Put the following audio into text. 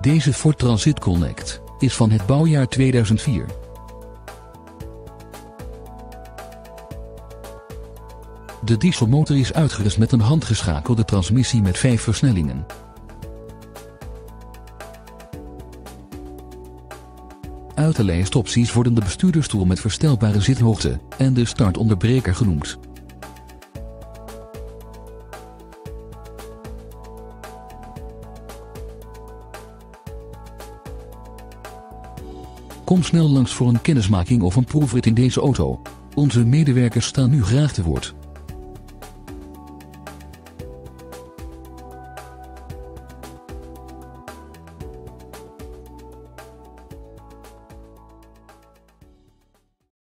Deze Ford Transit Connect is van het bouwjaar 2004. De dieselmotor is uitgerust met een handgeschakelde transmissie met 5 versnellingen. Uit de lijst opties worden de bestuurdersstoel met verstelbare zithoogte en de startonderbreker genoemd. Kom snel langs voor een kennismaking of een proefrit in deze auto. Onze medewerkers staan nu graag te woord.